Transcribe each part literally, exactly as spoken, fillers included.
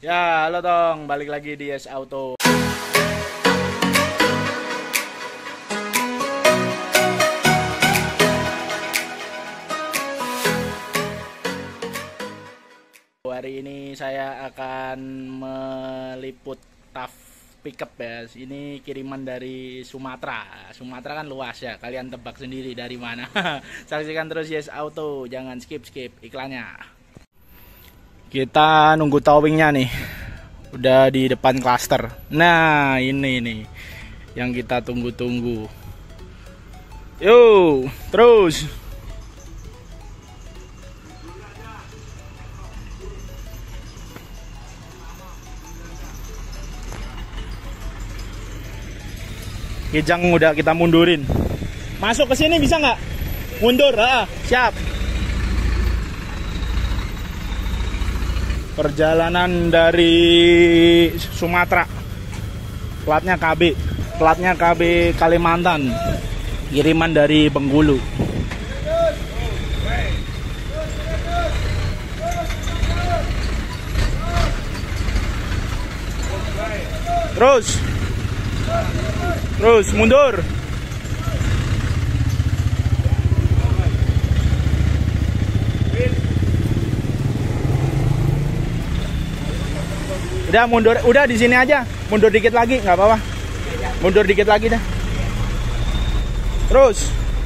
Ya, halo dong, balik lagi di Yes Auto. Hari ini saya akan meliput T A F pickup ya. Ini kiriman dari Sumatera. Sumatera kan luas ya, kalian tebak sendiri dari mana. Saksikan terus Yes Auto, jangan skip-skip iklannya. Kita nunggu towingnya nih, udah di depan klaster. Nah ini nih yang kita tunggu-tunggu. Yo terus Kijang udah kita mundurin. Masuk ke sini bisa nggak? Mundur, ah, siap. Perjalanan dari Sumatera, platnya K B, platnya K B Kalimantan, kiriman dari Bengkulu. Terus, terus mundur. Udah mundur, udah di sini aja. Mundur dikit lagi, nggak apa-apa. Mundur dikit lagi dah. Terus.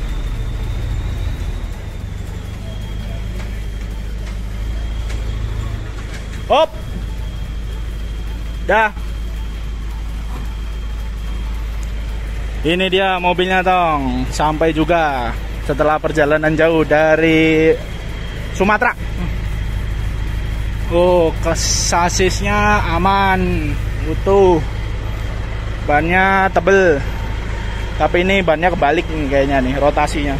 Hop. Dah. Ini dia mobilnya tong. Sampai juga setelah perjalanan jauh dari Sumatera. Oh, sasisnya aman, utuh, bannya tebel, tapi ini bannya kebalik nih kayaknya nih rotasinya.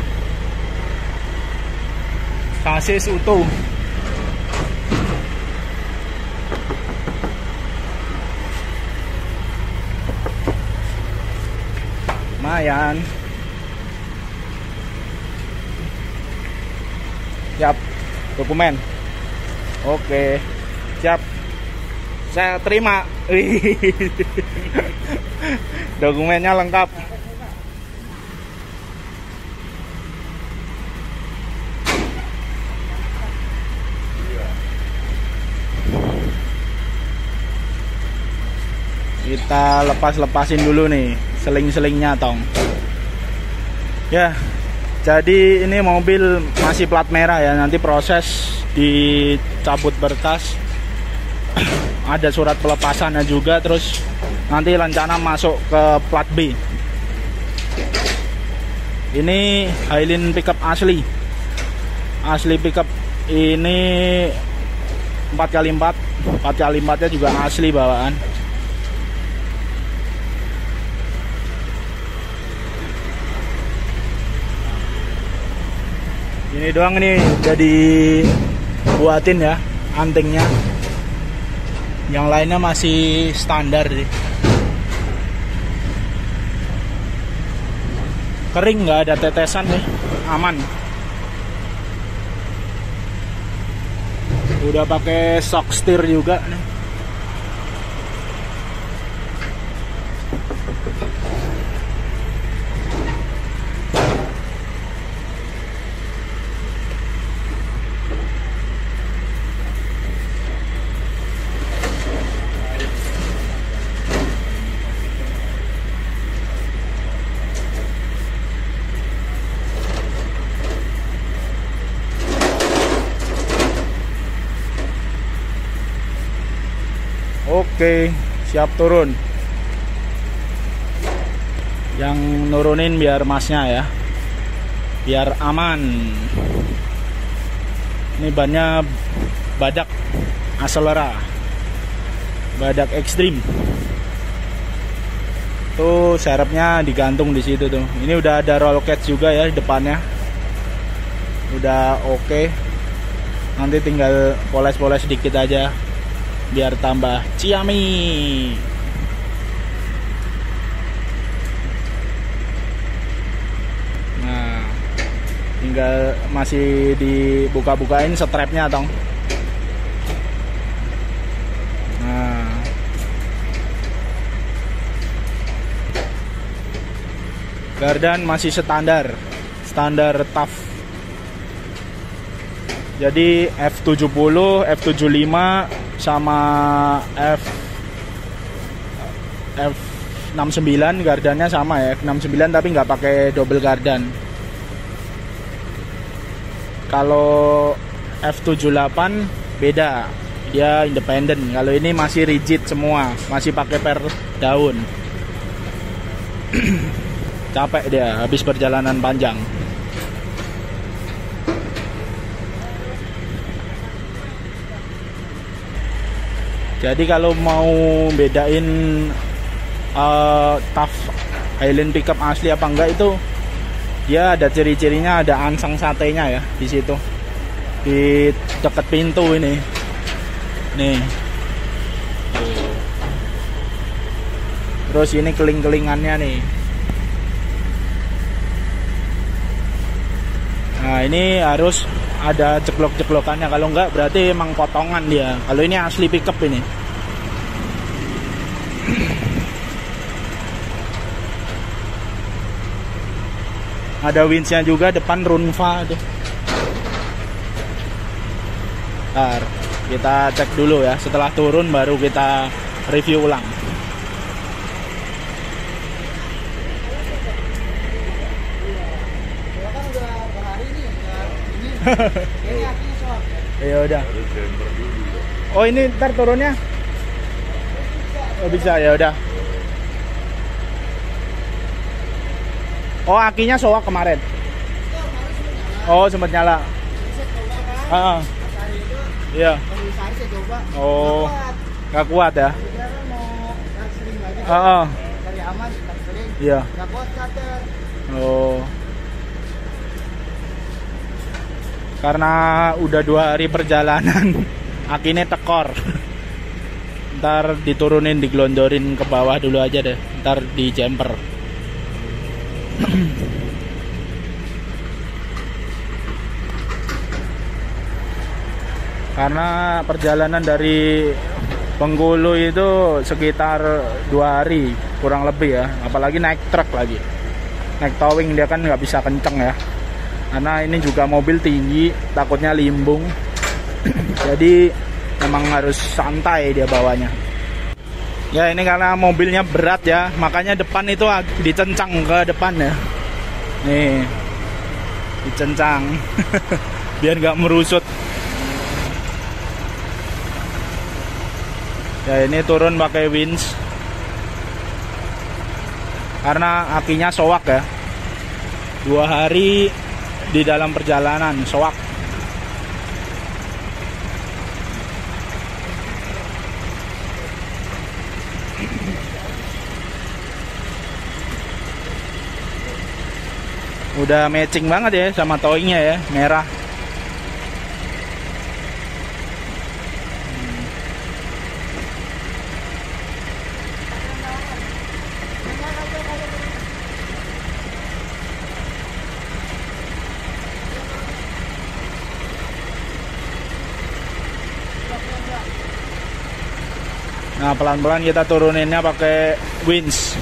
Sasis utuh. Lumayan. Siap, dokumen. Oke, siap. Saya terima. Dokumennya lengkap. Kita lepas-lepasin dulu nih seling-selingnya tong. Ya, jadi ini mobil masih plat merah ya. Nanti proses dicabut berkas, ada surat pelepasannya juga, terus nanti rencana masuk ke plat B. Ini Highland pickup asli, asli pickup ini empat kali empat, empat kali empatnya juga asli bawaan. Ini doang nih udah dibuatin ya antingnya. Yang lainnya masih standar sih. Kering, nggak ada tetesan nih, aman. Udah pakai shock steer juga nih. Oke, siap turun. Yang nurunin biar masnya ya, biar aman. Ini bannya badak Acelera, badak ekstrim. Tuh serepnya digantung di situ tuh. Ini udah ada roll cage juga ya di depannya. Udah oke. Nanti tinggal poles-poles sedikit aja biar tambah ciami. Nah, tinggal masih dibuka-bukain strapnya tong. Nah, Gardan masih standar, standar T A F. Jadi F tujuh puluh, F tujuh puluh lima sama F F enam puluh sembilan gardannya sama ya, F enam puluh sembilan tapi nggak pakai double gardan. Kalau F tujuh puluh delapan beda, dia independen. Kalau ini masih rigid semua, masih pakai per daun. Capek dia habis perjalanan panjang. Jadi kalau mau bedain uh, T A F Highland pickup asli apa enggak itu, dia ada ciri-cirinya, ada ansang satenya ya di situ, di dekat pintu ini. Nih. Terus ini keling-kelingannya nih. Nah, ini harus ada ceklok-ceklokannya, kalau enggak berarti emang potongan dia. Kalau ini asli pickup ini. Ada winchnya juga depan Runfa tuh. Ntar kita cek dulu ya, setelah turun baru kita review ulang. Ya udah. Oh ini ntar turunnya? Oh bisa, ya udah. Oh akinya soak kemarin. Oh sempat nyala. Ah, iya. Oh nggak kuat ya? Ah, iya. Oh. Karena udah dua hari perjalanan, akinya tekor. Ntar diturunin, digelondorin ke bawah dulu aja deh. Ntar di jumper. Karena perjalanan dari Bengkulu itu sekitar dua hari kurang lebih ya, apalagi naik truk lagi, naik towing dia kan nggak bisa kenceng ya, karena ini juga mobil tinggi, takutnya limbung. Jadi memang harus santai dia bawanya. Ya ini karena mobilnya berat ya, makanya depan itu dicencang ke depan ya. Nih, dicencang biar nggak merusut. Ya ini turun pakai winch karena akinya soak ya. Dua hari di dalam perjalanan soak. Udah matching banget ya sama towingnya ya, merah. Nah pelan-pelan kita turuninnya pakai winch.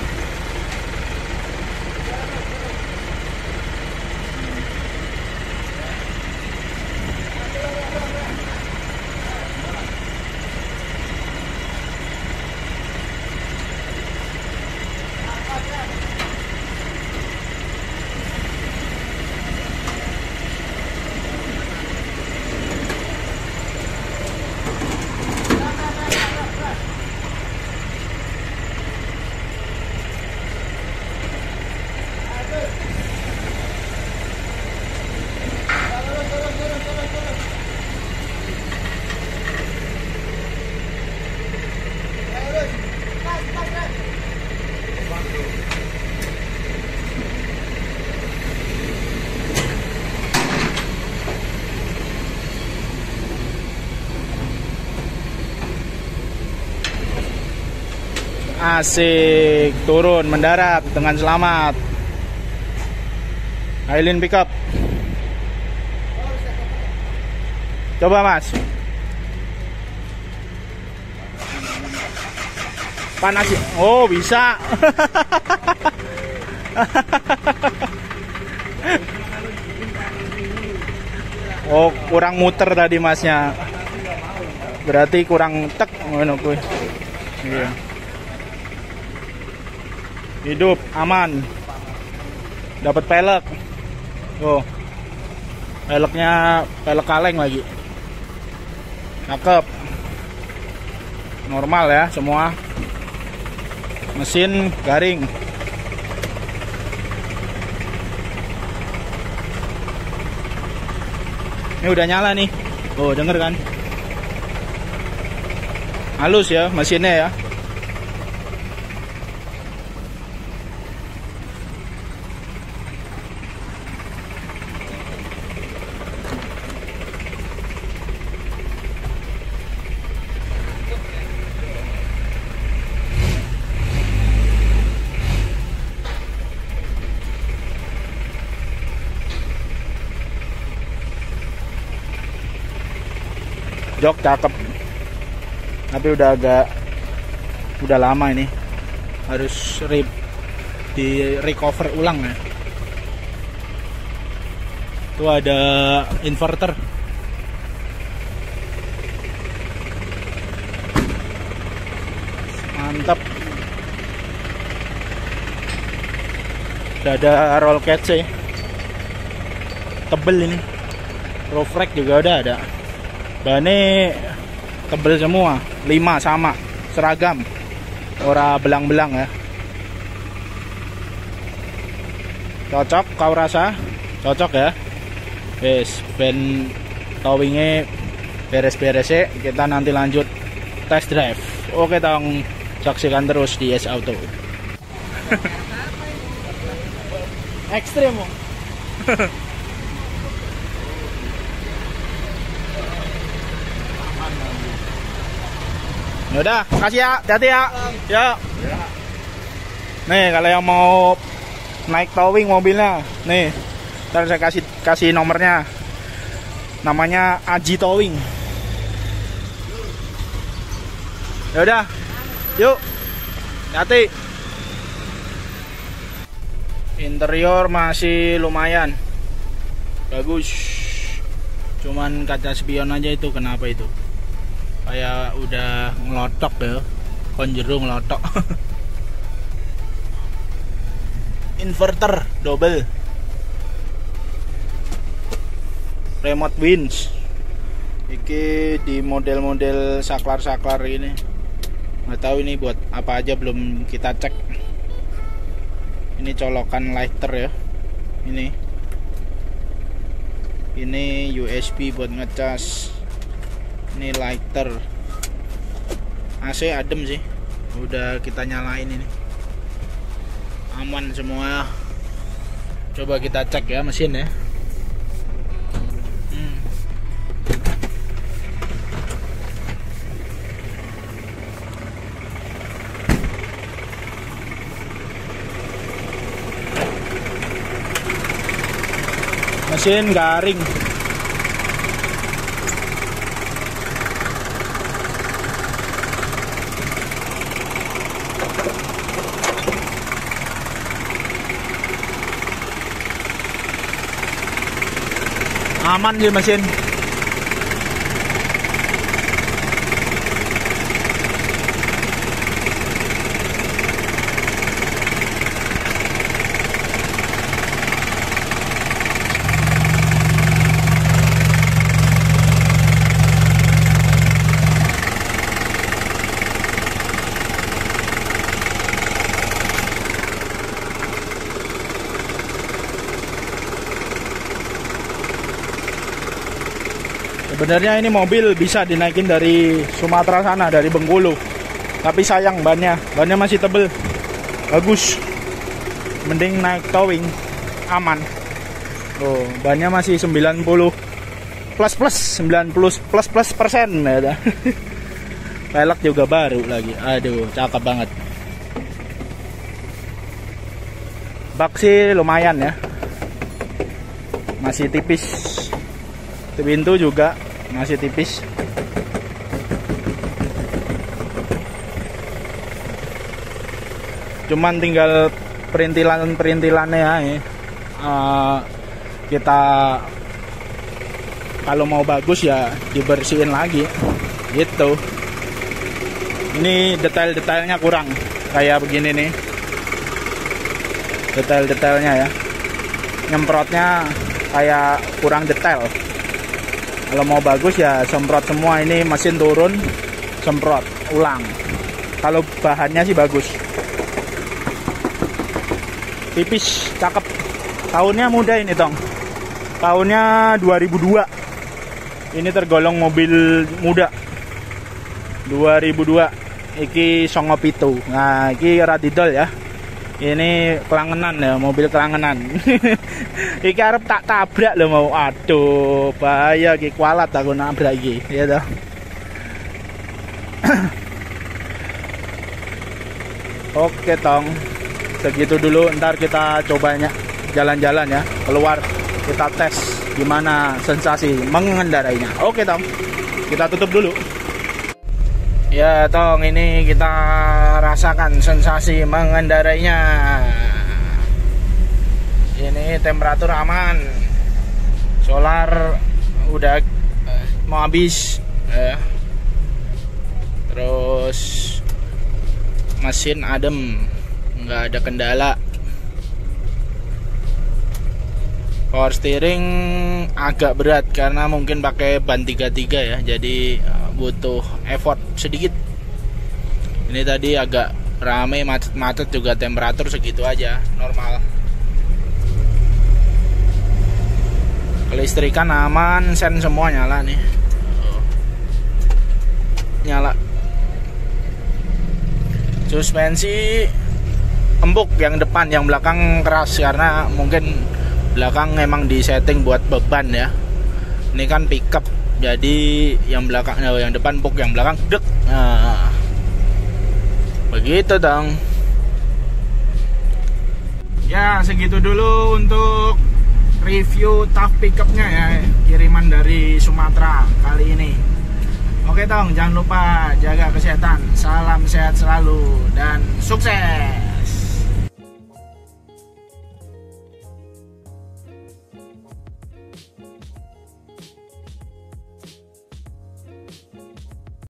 Asik, turun, mendarat dengan selamat. Highland pickup. Coba mas. Panas. Oh bisa. Oh, kurang muter tadi masnya. Berarti kurang tek ngono kuwi. Iya. Hidup aman. Dapat pelek. Oh. Peleknya pelek kaleng lagi. Cakep. Normal ya semua. Mesin garing. Ini udah nyala nih. Oh, denger kan? Halus ya mesinnya ya. Jok cakep, tapi udah agak udah lama ini, harus rip di recover ulang ya. Tuh ada inverter, mantap. Udah ada roll cage sih, tebel ini. Roof rack juga udah ada. Bannya tebel semua, lima sama, seragam, ora belang-belang ya. Cocok kau rasa? Cocok ya. Wes, ben towingnya beres-beres ya. Kita nanti lanjut test drive. Oke tong, saksikan terus di S Auto. Ekstrim. Udah, makasih ya, hati-hati ya. Ya. Nih, kalau yang mau naik towing mobilnya, nih, ntar saya kasih kasih nomornya. Namanya Aji Towing. Ya udah, yuk, hati. Interior masih lumayan, bagus. Cuman kaca spion aja itu, kenapa itu? Kayak udah ngelotok ya, konjero ngelotok. Inverter double, remote winch. Iki di model-model saklar-saklar ini, nggak tahu ini buat apa aja, belum kita cek. Ini colokan lighter ya, ini ini U S B buat ngecas. Ini lighter. A C adem sih, udah kita nyalain ini, aman semua. Coba kita cek ya mesin ya. hmm. Mesin garing. Aman sih mesin. Sebenarnya ini mobil bisa dinaikin dari Sumatera sana, dari Bengkulu. Tapi sayang bannya, bannya masih tebel. Bagus. Mending naik towing, aman. Oh, bannya masih sembilan puluh plus plus, sembilan puluh plus plus persen ya. Pelek juga baru lagi. Aduh, cakep banget. Bak sih lumayan ya. Masih tipis. Pintu juga masih tipis. Cuman tinggal perintilan-perintilannya ya. Uh, kita kalau mau bagus ya dibersihin lagi gitu. Ini detail-detailnya kurang kayak begini nih, detail-detailnya ya, nyemprotnya kayak kurang detail. Kalau mau bagus ya semprot semua, ini mesin turun semprot ulang. Kalau bahannya sih bagus, tipis, cakep. Tahunnya muda ini Tong, tahunnya dua ribu dua. Ini tergolong mobil muda, dua ribu dua. Iki songo pitu. Nah iki radidol ya, ini kelangenan ya, mobil kelangenan. Iki arep tak tabrak loh mau, aduh bahaya iki, kualat aku nabrak iki ya toh. Oke Tong, segitu dulu, ntar kita cobanya jalan-jalan ya, keluar kita tes gimana sensasi mengendarainya. Oke Tong, kita tutup dulu. Ya Tong, ini kita rasakan sensasi mengendarainya. Ini temperatur aman, solar udah mau habis ya. Terus mesin adem, nggak ada kendala. Power steering agak berat karena mungkin pakai ban tiga puluh tiga ya, jadi butuh effort sedikit. Ini tadi agak rame, macet-macet juga, temperatur segitu aja, normal. Kelistrikan aman, sen semua nyala nih, nyala. Suspensi empuk yang depan, yang belakang keras karena mungkin belakang emang disetting buat beban ya. Ini kan pickup, jadi yang belakang, yang depan empuk, yang belakang dek. Nah, begitu dong. Ya segitu dulu untuk review tough pickupnya ya, kiriman dari Sumatera kali ini. Oke Tong, jangan lupa jaga kesehatan, salam sehat selalu dan sukses.